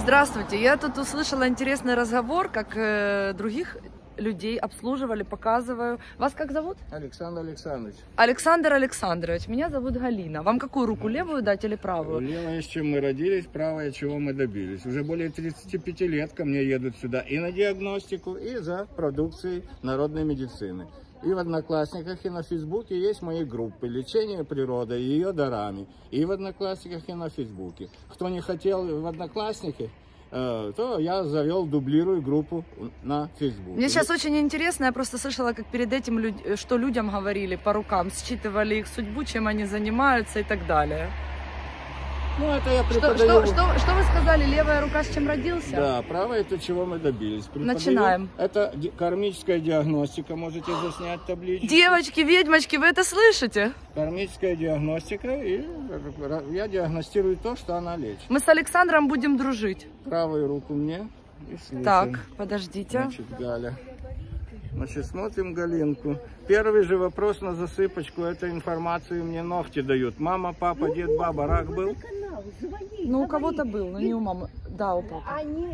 Здравствуйте. Я тут услышала интересный разговор, как других людей обслуживали, показываю. Вас как зовут? Александр Александрович. Александр Александрович. Меня зовут Галина. Вам какую руку, левую дать или правую? Левая, с чем мы родились, правая, чего мы добились. Уже более 35 лет ко мне едут сюда и на диагностику, и за продукцией народной медицины. И в Одноклассниках, и на Фейсбуке есть мои группы «Лечение природы» и ее дарами. И в Одноклассниках, и на Фейсбуке. Кто не хотел в Одноклассники, то я завел, дублирую группу на Фейсбуке. Мне сейчас очень интересно, я просто слышала, как перед этим, что людям говорили по рукам, считывали их судьбу, чем они занимаются и так далее. Ну, это я преподаю. Что вы сказали, левая рука с чем родился? Да, правая, это чего мы добились. Преподаю. Начинаем. Это кармическая диагностика, можете заснять табличку. Девочки, ведьмочки, вы это слышите? Кармическая диагностика, и я диагностирую то, что она лечит. Мы с Александром будем дружить. Правую руку мне и слушаем. Так, подождите. Значит, Галя. Значит, смотрим Галинку. Первый же вопрос на засыпочку, это информацию мне ногти дают. Мама, папа, дед, баба, рак был? Ну, у кого-то был, но не у мамы. Да, у папы.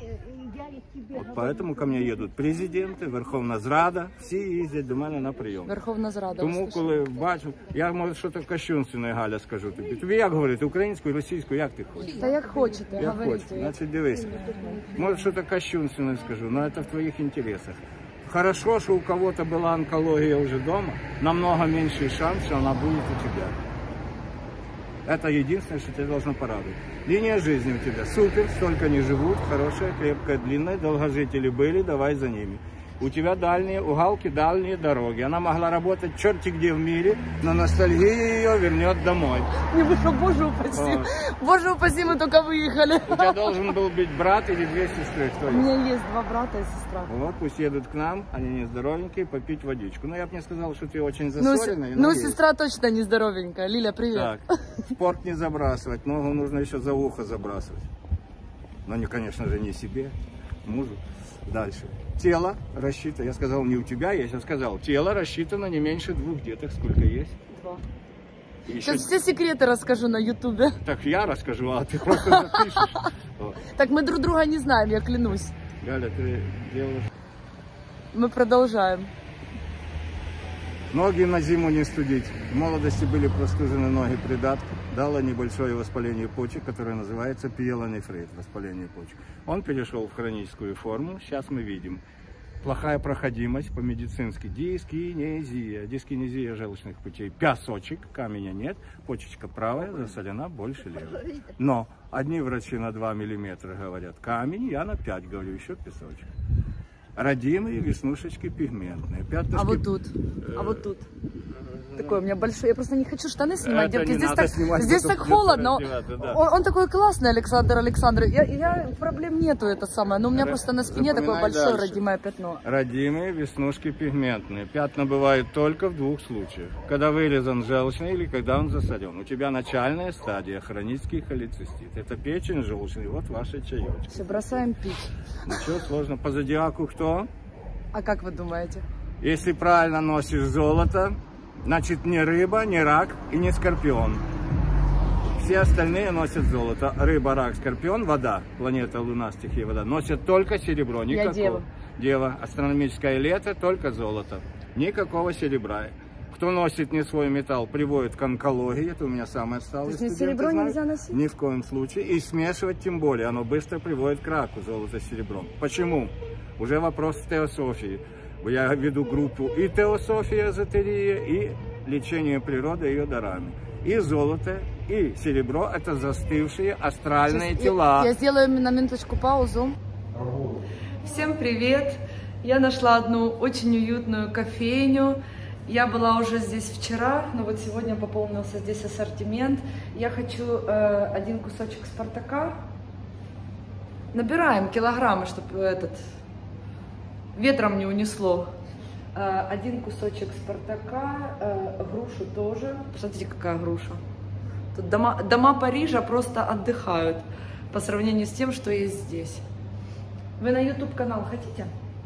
Вот поэтому ко мне едут президенти, Верховна Зрада, всі їздять до мене на прийом. Верховна Зрада. Тому, коли бачу, я, може, щось кощунственне, Галя, скажу тобі. Тобі як говорити, українською, російською, як ти хочеш? Та як хочете, Як говорите. хочеш, значить, дивись. Може, щось кощунственне скажу, но это в твоих интересах. Хорошо, что у кого-то была онкология уже дома, намного меньший шанс, что она будет у тебя. Это единственное, что тебя должно порадовать. Линия жизни у тебя супер, столько не живут, хорошая, крепкая, длинная, долгожители были, давай за ними. У тебя дальние, у Галки дальние дороги. Она могла работать черти где в мире, но ностальгия ее вернет домой. Не вышло, боже упаси. Боже упаси, мы только выехали. У тебя должен был быть брат или две сестры. Кто У меня есть два брата и сестра. Вот, пусть едут к нам, они не здоровенькие, попить водичку. Но я бы не сказал, что ты очень засоренный. Ну, сестра точно не здоровенькая. Лиля, привет. Так, спорт не забрасывать, ногу нужно еще за ухо забрасывать. Но, не, конечно же, не себе, мужу. Дальше. Тело рассчитано, я сказал не у тебя, я сейчас сказал, тело рассчитано не меньше 2 деток. Сколько есть? 2. Еще... Сейчас все секреты расскажу на ютубе. Так я расскажу, а ты просто запишешь. Так мы друг друга не знаем, я клянусь. Галя, ты делаешь... Мы продолжаем. Ноги на зиму не студить. В молодости были простужены ноги придатка. Дало небольшое воспаление почек, которое называется пиелонефрит, воспаление почек. Он перешел в хроническую форму. Сейчас мы видим. Плохая проходимость по-медицински. Дискинезия. Дискинезия желчных путей. Пясочек, камня нет. Почечка правая, засолена больше левой. Но одни врачи на 2 миллиметра говорят камень, я на 5 говорю, еще песочек. Родимые веснушечки пигментные. Пятнышки... А вот тут? А вот тут? Такой у меня большой. Я просто не хочу штаны снимать, девки. Здесь так холодно. Да. Он такой классный, Александр Александрович. Проблем нету, это самое. Но у меня просто на спине такое большое родимое пятно. Родимые веснушки пигментные. Пятна бывают только в 2 случаях. Когда вырезан желчный или когда он засорен. У тебя начальная стадия хронический холецистит. Это печень желчный. Вот ваши чаечки. Все, бросаем пить. Ничего сложного. По зодиаку кто? А как вы думаете? Если правильно носишь золото, значит, не рыба, не рак и не скорпион. Все остальные носят золото. Рыба, рак, скорпион, вода, планета, луна, стихия вода, носят только серебро. Никакого. Я дева. Дева. Астрономическое лето, только золото. Никакого серебра. Кто носит не свой металл, приводит к онкологии. Это у меня самое отсталое. То есть серебро нельзя носить? Ни в коем случае. И смешивать тем более. Оно быстро приводит к раку, золото с серебром. Почему? Уже вопрос теософии. Я веду группу и теософия, эзотерия, и лечение природы ее дарами. И золото, и серебро – это застывшие астральные тела. Я сделаю на минуточку паузу. Всем привет! Я нашла одну очень уютную кофейню. Я была уже здесь вчера, но вот сегодня пополнился здесь ассортимент. Я хочу один кусочек Спартака. Набираем килограммы, чтобы ветром не унесло. Один кусочек Спартака, грушу тоже. Посмотрите, какая груша. Тут дома Парижа просто отдыхают по сравнению с тем, что есть здесь. Вы на YouTube канал хотите?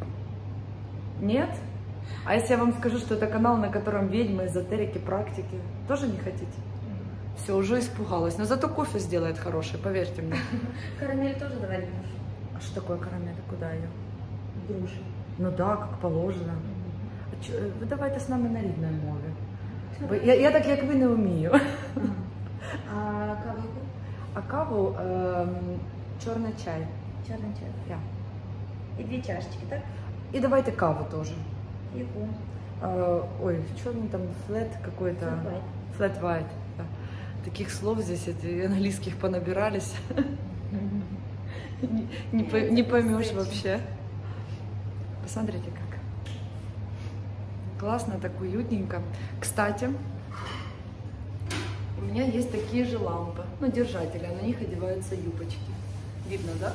Нет? А если я вам скажу, что это канал, на котором ведьмы, эзотерики, практики, тоже не хотите? Все, уже испугалась. Но зато кофе сделает хороший, поверьте мне. Карамель тоже давай грушу. А что такое карамель? Куда ее? Грушу. Ну да, как положено. Ви давайте з нами на рідній мові. Я так, як ви, не вмію. А каву? А каву чорний чай. Чорний чай. Yeah. І 2 чашечки, так? І давайте каву теж. Яку? Ой, черный там флэт какой-то. Flat white. Да. Таких слов здесь английских понабирались. Не поймешь вообще. Посмотрите как. Классно, так уютненько. Кстати, у меня есть такие же лампы. Ну, держатели, на них одеваются юбочки. Видно, да?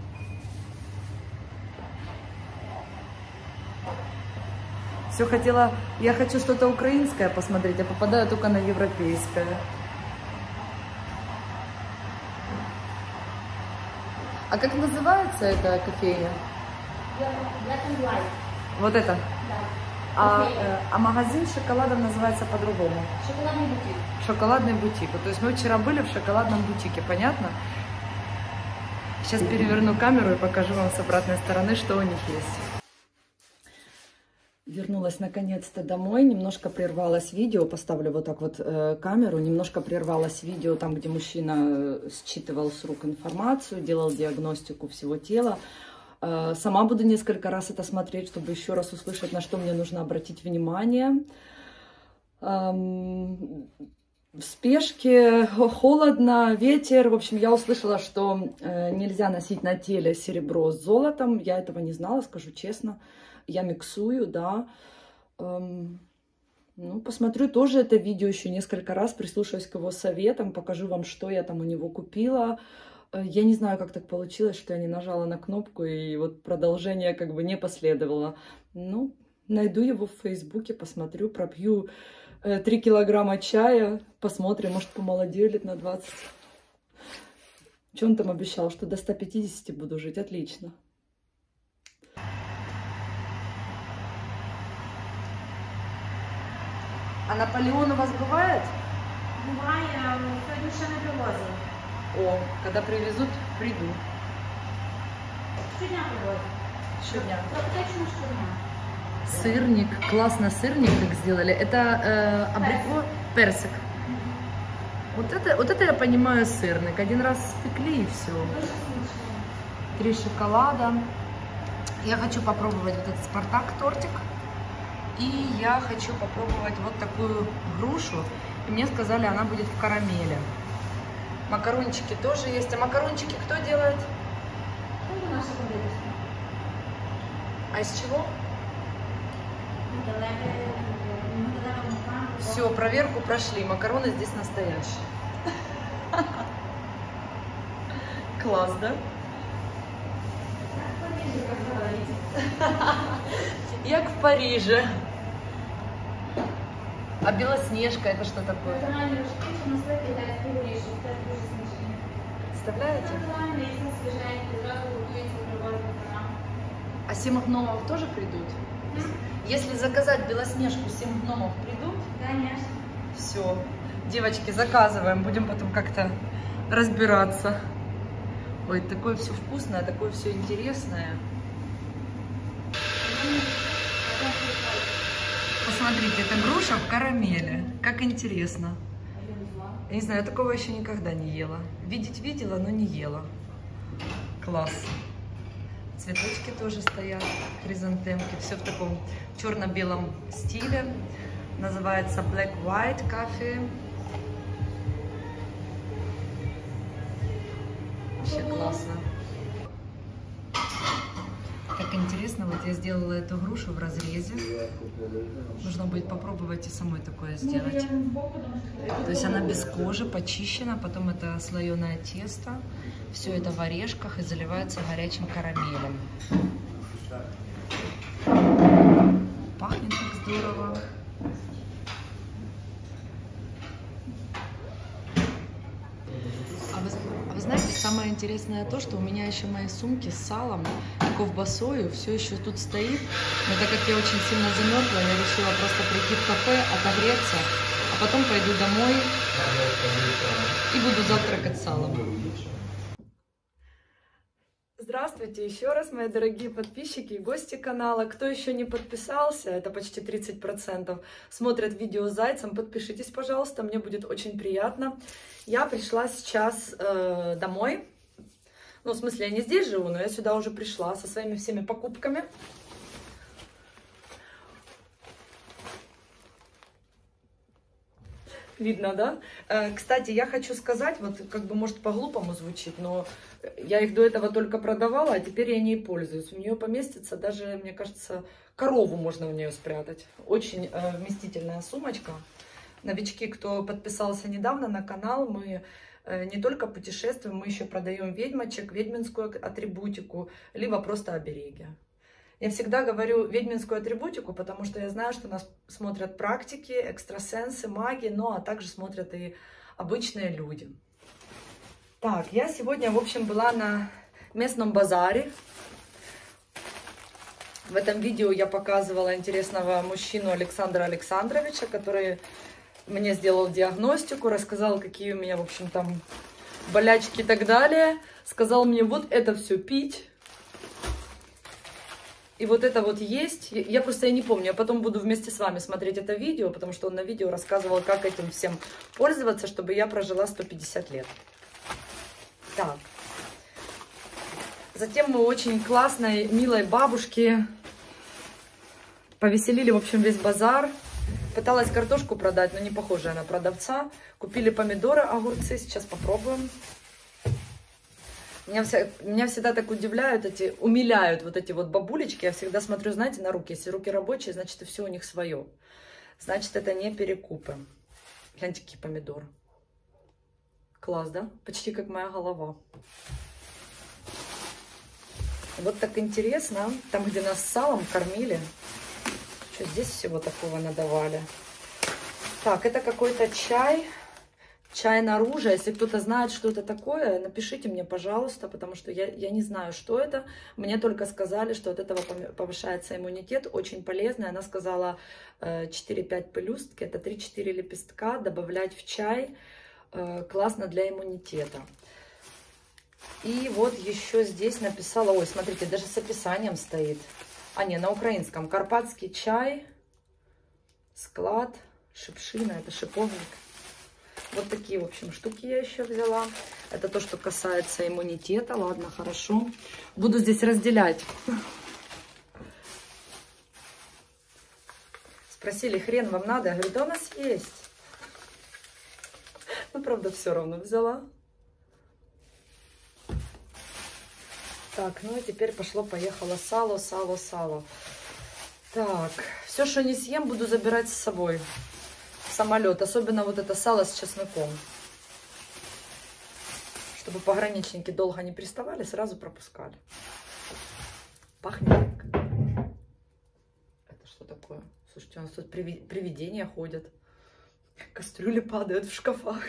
Все хотела, я хочу что-то украинское посмотреть, а попадаю только на европейское. А как называется эта кофейня? Black and white. Вот это? Да. А магазин шоколадом называется по-другому. Шоколадный бутик. Шоколадный бутик. То есть мы вчера были в шоколадном бутике, понятно? Сейчас переверну камеру и покажу вам с обратной стороны, что у них есть. Вернулась наконец-то домой, немножко прервалось видео, поставлю вот так вот камеру, немножко прервалось видео там, где мужчина считывал с рук информацию, делал диагностику всего тела. Сама буду несколько раз это смотреть, чтобы еще раз услышать, на что мне нужно обратить внимание. В спешке, холодно, ветер. В общем, я услышала, что нельзя носить на теле серебро с золотом. Я этого не знала, скажу честно. Я миксую, да. Ну, посмотрю тоже это видео еще несколько раз, прислушаюсь к его советам, покажу вам, что я там у него купила. Я не знаю, как так получилось, что я не нажала на кнопку, и вот продолжение как бы не последовало. Ну, найду его в Фейсбуке, посмотрю, пропью 3 килограмма чая, посмотрим, может, помолодею лет на 20. Что он там обещал, что до 150 буду жить? Отлично. А Наполеон у вас бывает? Буває, сьогодні ще не привозили. О, когда привезут, приду. Щодня привозять. Щодня. Практично щодня. Сырник, классно сырник как сделали. Это абрикос, персик. Вот это я понимаю сырник. Один раз спекли и все. Дуже смачно. 3 шоколада. Я хочу попробовать вот этот Спартак тортик. И я хочу попробовать вот такую грушу. И мне сказали, она будет в карамели. Макарончики тоже есть. А макарончики кто делает? Це наша кондитерська. А из чего? Металеве мука. Все, проверку прошли. Макароны здесь настоящие. Класс, да? Як в Париже. А Белоснежка это что такое? Натуральні рожки, що на сливки дають горішок. Це дуже смачні. Представляете? Натуральні, різні свіженькі, зразу готується привозити нам. А 7 гномов тоже придут? Если заказать Белоснежку, 7 гномов придут? Конечно. Все. Девочки, заказываем. Будем потом как-то разбираться. Ой, такое все вкусное, такое все интересное. Посмотрите, это груша в карамели. Как интересно. Я не знаю, я такого еще никогда не ела. Видеть видела, но не ела. Класс. Цветочки тоже стоят, хризантемки. Все в таком черно-белом стиле. Называется Black White Coffee. Вообще классно. Как интересно, вот я сделала эту грушу в разрезе. Нужно будет попробовать и самой такое сделать. То есть она без кожи, почищена, потом это слоеное тесто. Все это в орешках и заливается горячим карамелем. Пахнет так здорово. А вы знаете, самое интересное то, что у меня еще мои сумки с салом и ковбасою все еще тут стоит. Но так как я очень сильно замерзла, я решила просто прийти в кафе, отогреться, а потом пойду домой и буду завтракать салом. Здравствуйте еще раз, мои дорогие подписчики и гости канала. Кто еще не подписался, это почти 30%, смотрят видео с зайцем, подпишитесь, пожалуйста, мне будет очень приятно. Я пришла сейчас домой. Ну, в смысле, я не здесь живу, но я сюда уже пришла со своими всеми покупками. Видно, да? Кстати, я хочу сказать, вот как бы может по-глупому звучит, но я их до этого только продавала, а теперь я не пользуюсь. У нее поместится даже, мне кажется, корову можно в нее спрятать. Очень вместительная сумочка. Новички, кто подписался недавно на канал, мы не только путешествуем, мы еще продаем ведьмочек, ведьминскую атрибутику, либо просто обереги. Я всегда говорю ведьминскую атрибутику, потому что я знаю, что нас смотрят практики, экстрасенсы, маги, ну а также смотрят и обычные люди. Так, я сегодня, в общем, была на местном базаре. В этом видео я показывала интересного мужчину Александра Александровича, который мне сделал диагностику, рассказал, какие у меня, в общем, там болячки и так далее. Сказал мне вот это все пить. И вот это вот есть. Я просто не помню. Я потом буду вместе с вами смотреть это видео, потому что он на видео рассказывал, как этим всем пользоваться, чтобы я прожила 150 лет. Так. Затем мы очень классной, милой бабушке повеселили, в общем, весь базар. Пыталась картошку продать, но не похожая на продавца. Купили помидоры, огурцы. Сейчас попробуем. Меня всегда так умиляют вот эти вот бабулечки. Я всегда смотрю, знаете, на руки. Если руки рабочие, значит, и все у них свое. Значит, это не перекупы. Гляньте, какие помидоры. Класс, да? Почти как моя голова. Вот так интересно. Там, где нас салом кормили. Что здесь всего такого надавали? Так, это какой-то чай. Чай наружу. Если кто-то знает, что это такое, напишите мне, пожалуйста, потому что я не знаю, что это. Мне только сказали, что от этого повышается иммунитет. Очень полезно. Она сказала 4-5 пелюстки, это 3-4 лепестка, добавлять в чай. Классно для иммунитета. И вот еще здесь написала, ой, смотрите, даже с описанием стоит. А, не, на украинском. Карпатский чай, склад, шипшина, это шиповник. Вот такие, в общем, штуки я еще взяла. Это то, что касается иммунитета. Ладно, хорошо. Буду здесь разделять. Спросили, хрен вам надо? Я говорю, да у нас есть. Ну, правда, все равно взяла. Так, ну и теперь пошло-поехало сало. Так, все, что не съем, буду забирать с собой. Самолет, особенно вот это сало с чесноком. Чтобы пограничники долго не приставали, сразу пропускали. Пахнет. Это что такое? Слушайте, у нас тут привидения ходят. Кастрюли падают в шкафах.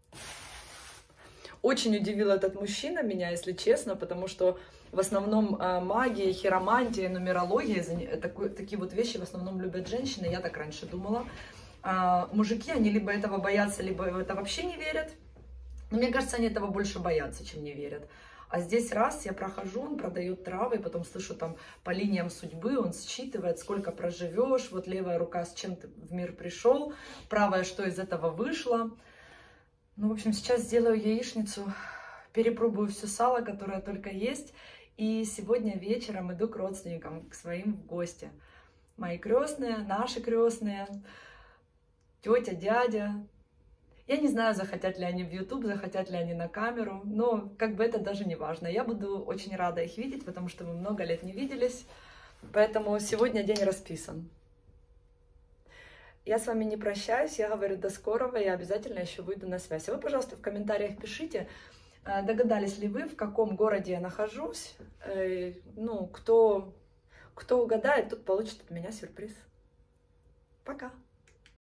Очень удивил этот мужчина меня, если честно, потому что в основном магия, хиромантия, нумерология, такие вот вещи в основном любят женщины, я так раньше думала. Мужики, они либо этого боятся, либо в это вообще не верят. Но мне кажется, они этого больше боятся, чем не верят. А здесь раз я прохожу, он продает травы, и потом слышу там по линиям судьбы, он считывает, сколько проживешь, вот левая рука с чем ты в мир пришел, правая, что из этого вышло. Ну, в общем, сейчас сделаю яичницу, перепробую все сало, которое только есть, и сегодня вечером иду к родственникам, к своим в гости. Мои крестные, наши крестные, тетя, дядя. Я не знаю, захотят ли они в YouTube, захотят ли они на камеру, но как бы это даже не важно. Я буду очень рада их видеть, потому что мы много лет не виделись, поэтому сегодня день расписан. Я с вами не прощаюсь, я говорю до скорого, я обязательно еще выйду на связь. А вы, пожалуйста, в комментариях пишите, догадались ли вы, в каком городе я нахожусь. Ну, кто угадает, тот получит от меня сюрприз. Пока!